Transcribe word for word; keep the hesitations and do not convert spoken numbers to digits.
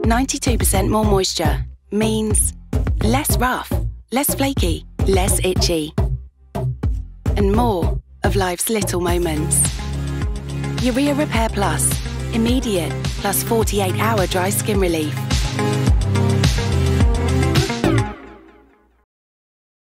ninety-two percent more moisture means less rough, less flaky, less itchy, and more of life's little moments. Urea Repair Plus, immediate plus forty-eight hour dry skin relief.